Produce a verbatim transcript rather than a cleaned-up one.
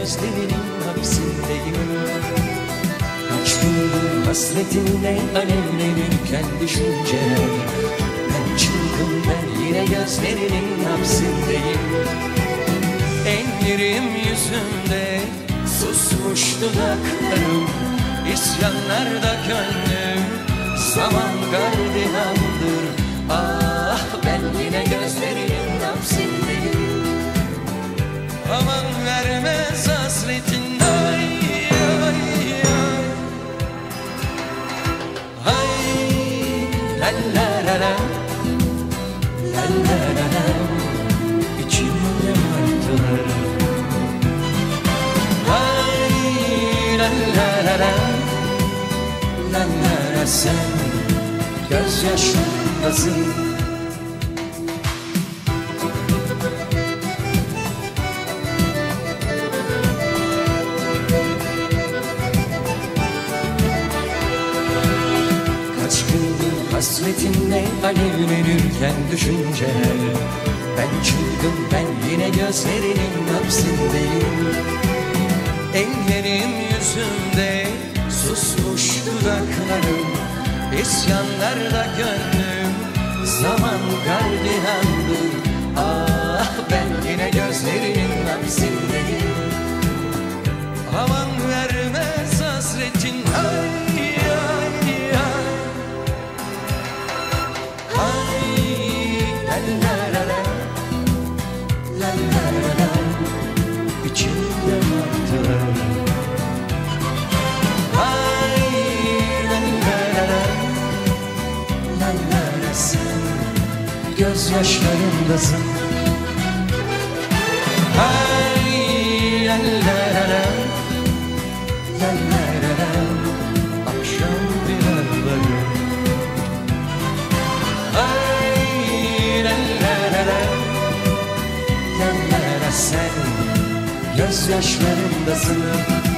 gözlerinin hapsindeyim. Kaç gündür hasretinle alevlenirken düşünceler. Ben çılgın, ben yine gözlerinin hapsindeyim. Ellerim yüzümde, susmuş dudaklarım, İsyanlarda gönlüm, zaman gardiyandır. Ah, ben yine gözlerinin hapsindeyim. Aman vermez hasretin, ay ay ay. Ay la la la la, la la la la, içimde martılar. Ay la la la la, la la la, sen gözyaşlarındasın. Hasretinle alevlenirken düşünceler. Ben çılgın, ben yine gözlerinin hapsindeyim. Ellerim yüzümde, susmuş dudaklarım, İsyanlarda gönlüm, zaman gardiyandır. Ah, ben yine gözlerinin hapsindeyim. Aman vermez hasretin, ay gözyaşlarımdasın. Ay la la la la, la la la la, akşam binaları. Ay la la la la, la la la, sen gözyaşlarımdasın.